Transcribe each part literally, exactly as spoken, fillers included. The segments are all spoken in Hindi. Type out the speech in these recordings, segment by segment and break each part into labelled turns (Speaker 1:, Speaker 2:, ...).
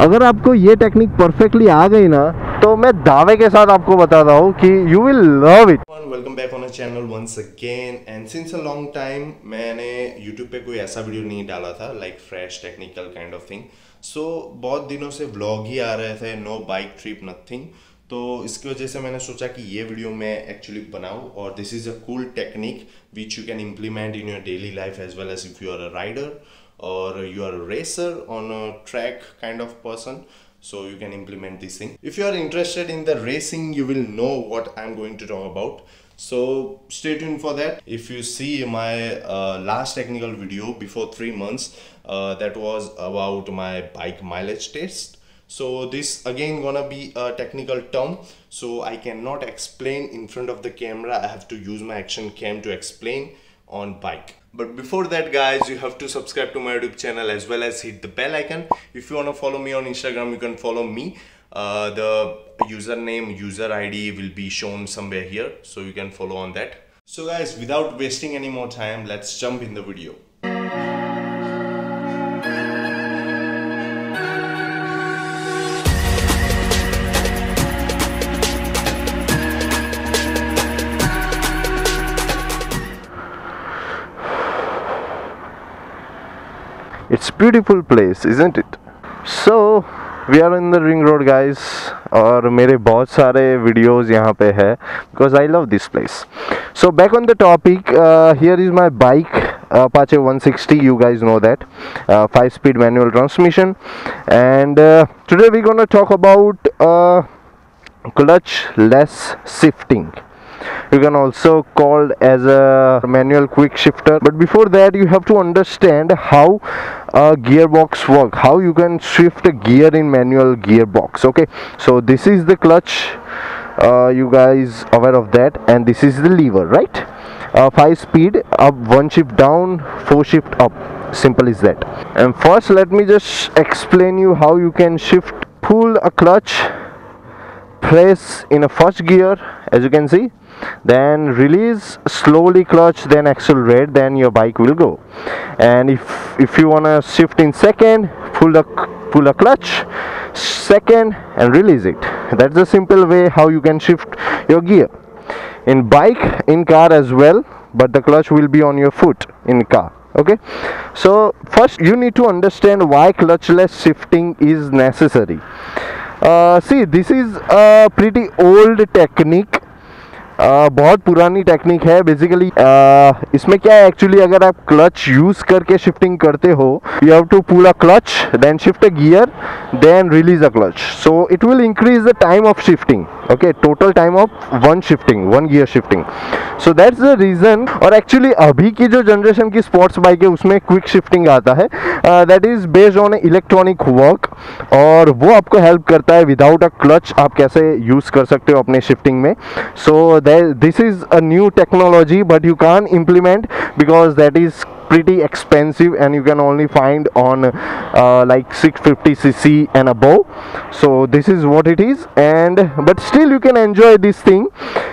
Speaker 1: अगर आपको ये टेक्निक परफेक्टली आ गई ना, तो मैं दावे के साथ आपको बताता हूँ कि you will love it.
Speaker 2: Welcome back on a channel once again and since a long time मैंने यूट्यूब पे कोई ऐसा वीडियो नहीं डाला था like fresh technical kind of thing. So बहुत दिनों से व्लॉग ही आ रहे थे, नो बाइक ट्रिप नथिंग। तो इसकी वजह से मैंने सोचा कि ये वीडियो मैं एक्चुअली बनाऊँ और this is a cool technique which you can implement in your daily life as well as if you are a rider or you are a racer on a track kind of person, so you can implement this thing. If you are interested in the racing, you will know what I'm going to talk about, so stay tuned for that. If you see my uh, last technical video before three months, uh, that was about my bike mileage test. So this again gonna be a technical term, so I cannot explain in front of the camera. I have to use my action cam to explain on bike. But before that guys, you have to subscribe to my YouTube channel as well as hit the bell icon. If you want to follow me on Instagram, you can follow me. Uh, the username, user I D will be shown somewhere here, so you can follow on that. So guys, without wasting any more time, let's jump in the video.
Speaker 1: It's beautiful place, isn't it? So we are in the ring road guys, और मेरे बहुत सारे videos यहाँ पे है because I love this place. So back on the topic, uh, here is my bike, uh, Apache one sixty. You guys know that, uh, five speed manual transmission, and uh, today we're gonna talk about uh, clutchless shifting. You can also call as a manual quick shifter, but before that you have to understand how a gearbox work, how you can shift a gear in manual gearbox. Okay, so this is the clutch, uh, you guys aware of that, and this is the lever, right? Uh, five speed up, one shift down, four shift up, simple is that. And first let me just explain you how you can shift. Pull a clutch, press in a first gear as you can see, then release slowly clutch, then accelerate, then your bike will go. And if if you want to shift in second, pull the pull a clutch second and release it. That's the simple way how you can shift your gear in bike, in car as well, but the clutch will be on your foot in car. Okay, so first you need to understand why clutchless shifting is necessary. Uh, see, this is a pretty old technique, uh, बहुत पुरानी टेक्निक है बेसिकली. uh, इसमें क्या है एक्चुअली, अगर आप क्लच यूज करके शिफ्टिंग करते हो, you have to pull a clutch, then shift a gear, then release a clutch, so it will increase the time of shifting. Okay, total time of one shifting, one gear shifting. So that's the reason. और एक्चुअली अभी की जो जनरेशन की स्पोर्ट्स बाइक है उसमें क्विक शिफ्टिंग आता है, that is based on electronic work, और वो आपको हेल्प करता है विदाउट अ क्लच आप कैसे यूज कर सकते हो अपने शिफ्टिंग में. So this is a new technology, but you can't implement because that is pretty expensive and you can only find on uh, like six fifty c c and above. So this is what it is, and but still you can enjoy this thing.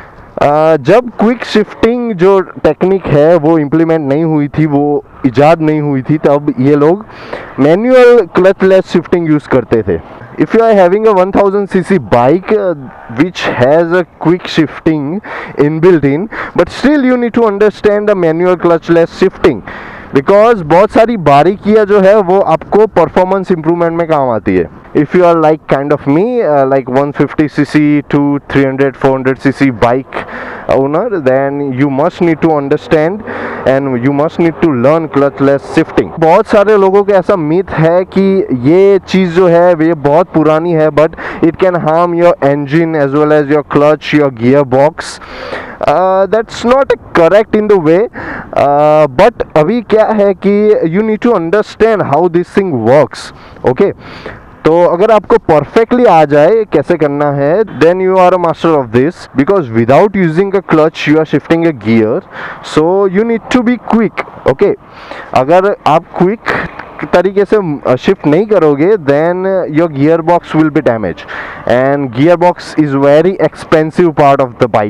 Speaker 1: uh, जब क्विक शिफ्टिंग जो टेक्निक है वो इम्प्लीमेंट नहीं हुई थी, वो इजाद नहीं हुई थी, तब ये लोग मैनुअल क्लचलेस शिफ्टिंग यूज करते थे. If you are having a one thousand c c bike uh, which has a quick shifting inbuilt in, but still you need to understand the manual clutchless shifting, because बहुत सारी बारीकियाँ जो है वो आपको परफॉर्मेंस इम्प्रूवमेंट में काम आती है. If you are like kind of me, uh, like one fifty c c to three hundred four hundred c c bike owner, then you must need to understand and you must need to learn clutchless shifting. बहुत सारे लोगों के ऐसा मिथ है कि ये चीज़ जो है ये बहुत पुरानी है, but it can harm your engine as well as your clutch, your gearbox. Uh, that's not correct in the way, uh, but अभी क्या है कि you need to understand how this thing works. Okay, तो अगर आपको परफेक्टली आ जाए कैसे करना है, then you are a master of this, because without using a clutch you are shifting a gear, so you need to be quick. Okay, अगर आप क्विक तरीके से शिफ्ट नहीं करोगे, then your gear box will be damage, and gear box is very expensive part of the bike.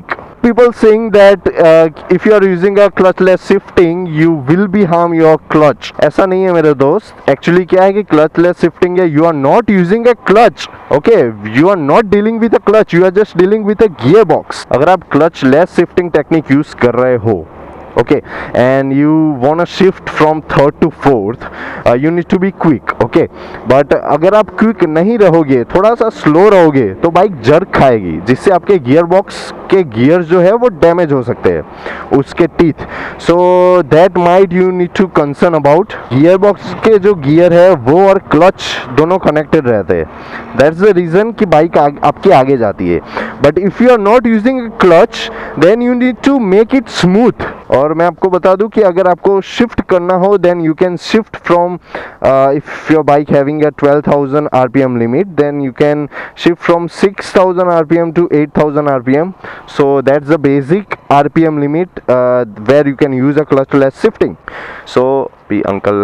Speaker 1: people saying that uh, if you are using a clutchless shifting you will be harm your clutch. ऐसा नहीं है मेरे दोस्त. Actually क्या है कि clutchless shifting है, you are not using a clutch. Okay, you are not dealing with a clutch, you are just dealing with a gearbox. अगर आप clutchless shifting technique use कर रहे हो, okay, and you wanna shift from third to fourth, uh, you need to be quick, okay, but अगर आप quick नहीं रहोगे, थोड़ा सा slow रहोगे तो बाइक जर्क खाएगी, जिससे आपके गियर बॉक्स के गियर जो है वो डैमेज हो सकते हैं, उसके teeth. So that might you need to concern about. Gear box के जो गियर है वो और क्लच दोनों कनेक्टेड रहते हैं. दैट्स द रीज़न कि बाइक आपके आगे जाती है. But if you are not using clutch then you need to make it smooth. और मैं आपको बता दूं कि अगर आपको शिफ्ट करना हो then you can shift from, if your bike having a twelve thousand RPM limit then you can shift from six thousand RPM to eight thousand RPM. So that's the basic R P M limit uh, where you can use a clutchless shifting. So be uncle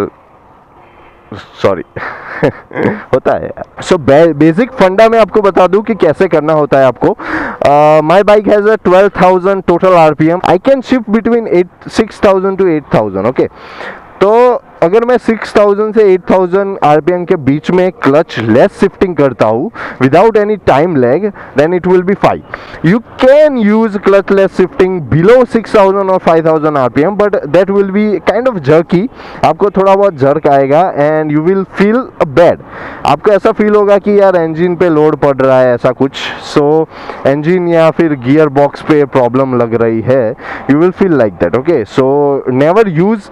Speaker 1: sorry होता है. So basic फंडा मैं आपको बता दूं कि कैसे करना होता है आपको. My bike has a twelve thousand total R P M. I can shift between eight six thousand to eight thousand. Okay. तो अगर मैं सिक्स थाउजेंड से एट थाउजेंड आरपीएम के बीच में क्लच लेस शिफ्टिंग करता हूँ without any time lag then it will be fine. You can use clutch less shifting below six thousand और five thousand RPM but that will be kind of jerky. आपको थोड़ा बहुत जर्क आएगा and you will feel bad. आपको ऐसा फील होगा कि यार इंजन पे लोड पड़ रहा है ऐसा कुछ. सो इंजन या फिर गियर बॉक्स पे प्रॉब्लम लग रही है, you will feel like that. Okay, so never use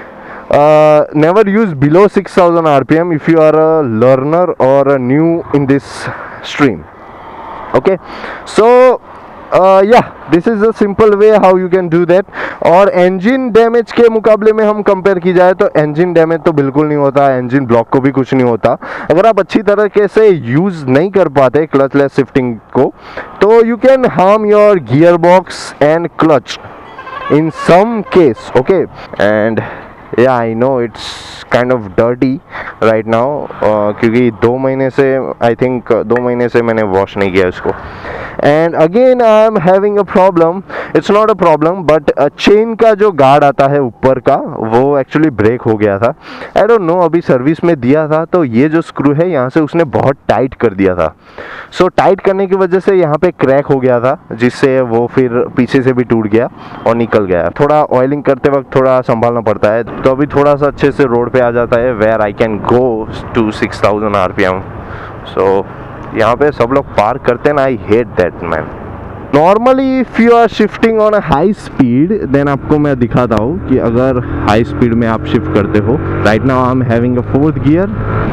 Speaker 1: Uh, never use below six thousand R P M if you are a learner or a new in this stream. Okay, so uh, yeah, this is a simple way how you can do that. और engine damage के मुकाबले में हम कंपेयर की जाए तो engine damage तो बिल्कुल नहीं होता, engine block को भी कुछ नहीं होता. अगर आप अच्छी तरीके से यूज़ नहीं कर पाते clutchless shifting को तो you can harm your gearbox and clutch in some case. Okay, and yeah I know it's kind of dirty right now uh, क्योंकि दो महीने से I think uh, दो महीने से मैंने वॉश नहीं किया इसको. And again I am having a problem. It's not a problem but chain का जो गार्ड आता है ऊपर का वो एक्चुअली ब्रेक हो गया था. आई डोंट नो, अभी सर्विस में दिया था तो ये जो स्क्रू है यहाँ से उसने बहुत टाइट कर दिया था. सो so, टाइट करने की वजह से यहाँ पे क्रैक हो गया था जिससे वो फिर पीछे से भी टूट गया और निकल गया. थोड़ा ऑयलिंग करते वक्त थोड़ा संभालना पड़ता है. तो अभी थोड़ा सा अच्छे से रोड पे आ जाता है where I can go to six thousand RPM. So यहाँ पे सब लोग पार करते हैं ना, I hate that man. Normally if you are shifting on a high speed then आपको मैं दिखाता हूँ कि अगर हाई स्पीड में आप शिफ्ट करते हो. Right now I am having a fourth gear,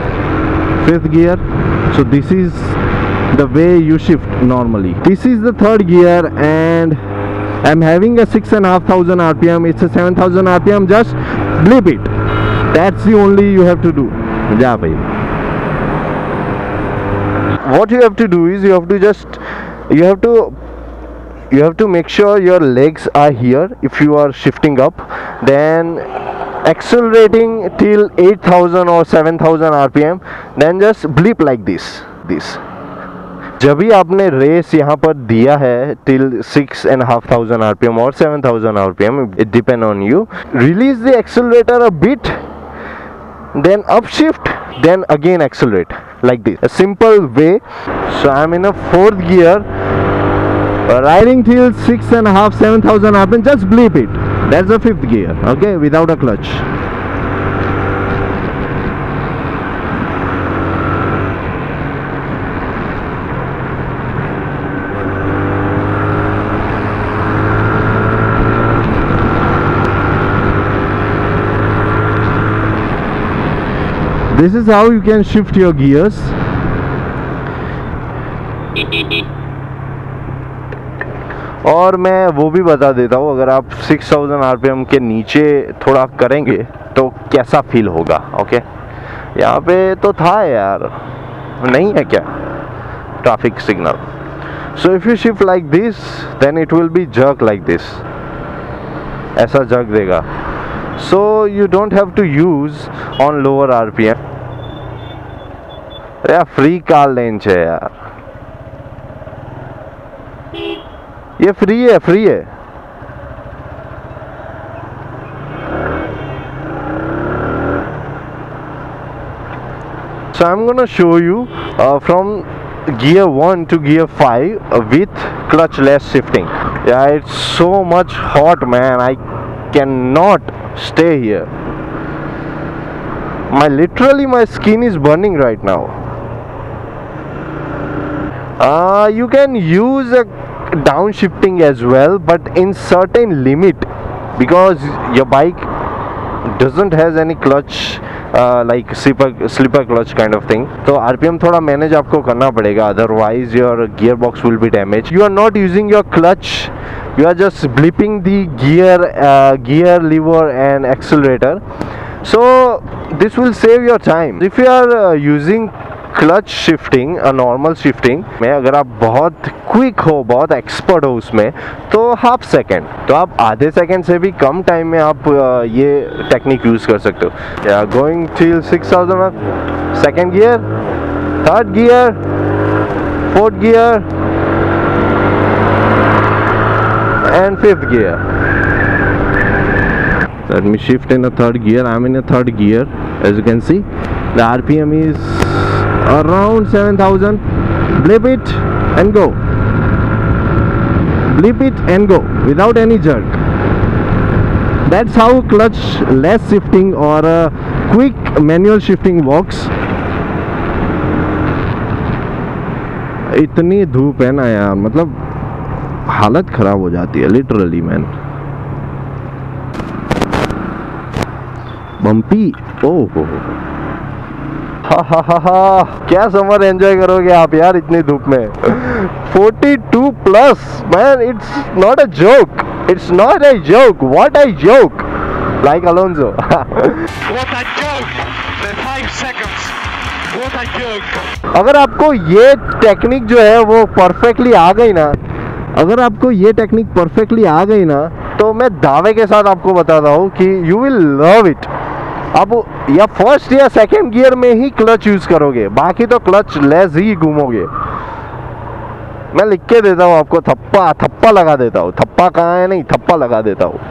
Speaker 1: fifth gear. So this is the way you shift normally. This is the third gear and I am having a six and half thousand RPM. It's a seven thousand RPM. Just blip it. That's the only you have to do. जा भाई. What you have to do is you have to just you have to you have to make sure your legs are here if you are shifting up, then accelerating till eight thousand or seven thousand rpm, then just blip like this this जब भी आपने रेस यहाँ पर दिया है till six and a half thousand rpm or seven thousand rpm, it depend on you. Release the accelerator a bit, then upshift, then again accelerate like this. A simple way. So I'm in a fourth gear, riding till six and a half, seven thousand rpm. Just blip it. That's the fifth gear. Okay, without a clutch. This is how you can shift your gears. और मैं वो भी बता देता हूँ, अगर आप सिक्स थाउजेंड आरपीएम के नीचे थोड़ा करेंगे तो कैसा फील होगा. ओके, यहाँ पे तो था यार, नहीं है क्या traffic signal. So if you shift like this then it will be jerk like this. ऐसा जर्क देगा. So you don't have to use on lower RPM. यार फ्री कार लेन है यार. ये फ्री है, फ्री है। So I'm gonna show you uh, from gear one to gear five uh, with clutchless shifting. Yeah, it's so much hot, man. I cannot stay here. My literally my skin is burning right now. Uh, you can use a downshifting as well, but in certain limit, because your bike doesn't has any clutch uh, like slipper slipper clutch kind of thing. तो R P M थोड़ा मैनेज आपको करना पड़ेगा, otherwise your gearbox will be damaged. You are not using your clutch, you are just blipping the gear uh, gear lever and accelerator, so this will save your time. If you are uh, using clutch shifting, a normal shifting में अगर आप बहुत क्विक हो, बहुत एक्सपर्ट हो उसमें, तो हाफ सेकेंड, तो आप आधे सेकेंड से भी कम टाइम में आप ये टेक्निक यूज कर सकते हो। या going till six thousand, second gear, third gear, fourth gear and fifth gear. Let me shift in a third gear. I'm in a third gear, as you can see. The R P M is around seven thousand. Blip it and go. Blip it and go without any jerk. That's how clutch less shifting or uh, quick manual shifting works. इतनी धूप है ना यार, मतलब हालत खराब हो जाती है लिटरली मैन. बम्पी, ओह हा हा हा हा, क्या समर एंजॉय करोगे आप यार इतनी धूप में. Forty two plus man, it's not a joke, it's not a joke, what a joke, like Alonso.
Speaker 3: What a joke! The five seconds. What a joke!
Speaker 1: अगर आपको ये टेक्निक जो है वो परफेक्टली आ गई ना, अगर आपको ये टेक्निक परफेक्टली आ गई ना, तो मैं दावे के साथ आपको बताता हूँ कि यू विल लव इट. आप या फर्स्ट या सेकंड गियर में ही क्लच यूज करोगे, बाकी तो क्लच लेस ही घूमोगे. मैं लिख के देता हूँ आपको, थप्पा थप्पा लगा देता हूँ. थप्पा कहाँ है, नहीं थप्पा लगा देता हूँ.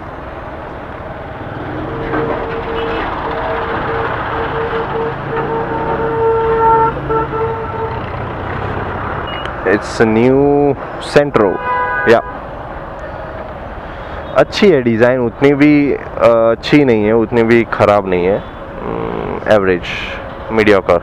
Speaker 1: It's new Santro. या अच्छी है डिज़ाइन, उतनी भी अच्छी नहीं है, उतनी भी ख़राब नहीं है, average mediocre.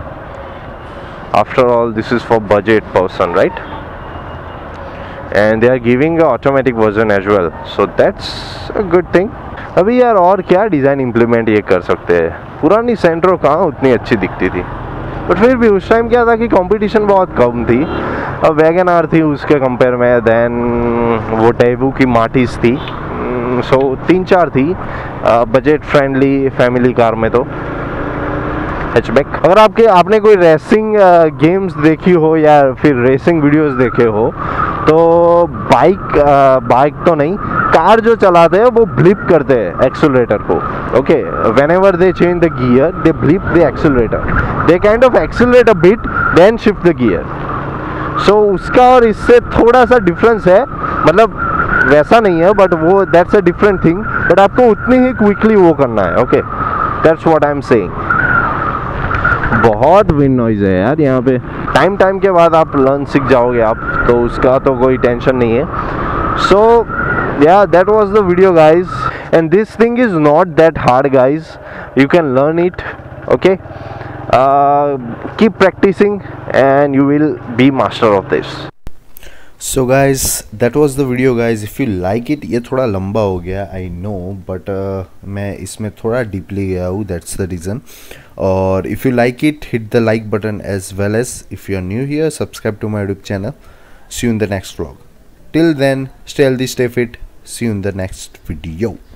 Speaker 1: After all this is for budget person, right? And they are giving a automatic version as well, so that's a good thing. अभी यार और क्या डिज़ाइन इम्प्लीमेंट ये कर सकते हैं. पुरानी सेंट्रो कहाँ उतनी अच्छी दिखती थी, बट फिर भी उस टाइम क्या था कि कंपटीशन बहुत कम थी. अब वैगन आर थी उसके कंपेयर में, देन वो टेबू की मार्टिस थी, सो so, तीन चार थी बजट फ्रेंडली फैमिली कार में. तो हैचबैक, अगर आपके आपने कोई रेसिंग गेम्स देखी हो या फिर रेसिंग वीडियोस देखे हो, तो बाइक बाइक तो नहीं, कार जो चलाते हैं वो ब्लिप करते हैं एक्सेलरेटर को. Okay, whenever they change the gear they blip the accelerator, they kind of accelerate a bit then shift the gear. So उसका और इससे थोड़ा सा डिफरेंस है, मतलब वैसा नहीं है, बट वो that's a different thing, but आपको उतनी ही क्विकली वो करना है. Okay, that's what I am saying. बहुत विंड नॉइज है यार यहाँ पे. टाइम टाइम के बाद आप लर्न सीख जाओगे आप, तो उसका तो कोई टेंशन नहीं है. सो yeah, that was the video guys, and this thing is not that hard guys, you can learn it. Okay, uh, keep practicing and you will be master of this.
Speaker 2: So guys, that was the video guys. If you like it, ये थोड़ा लंबा हो गया I know, but uh, मैं इसमें थोड़ा deeply गया हूँ, that's the reason. और if you like it, hit the like button, as well as if you are new here, subscribe to my YouTube channel. See you in the next vlog. Till then, stay healthy, stay fit. See you in the next video.